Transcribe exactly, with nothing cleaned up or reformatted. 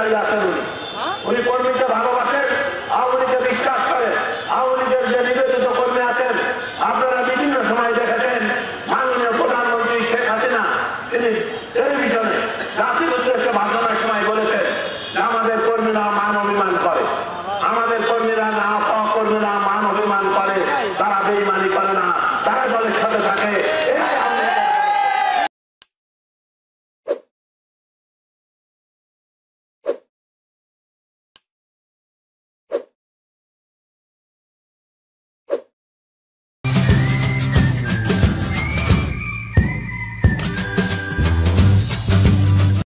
Style আছেন উনি উনি কর্মীকে ভালোবাসেন, আওয়ামী লীগকে বিশ্বাস করেন। আওয়ামী লীগের যে নিবেদিত কর্মী আছেন আপনারা বিভিন্ন সময় দেখেছেন, মাননীয় প্রধানমন্ত্রী শেখ হাসিনা তিনি টেলিভিশনে জাতির উদ্দেশ্যে ভাষণের সময় বলেছেন যে আমাদের কর্মীরা মান অভিমান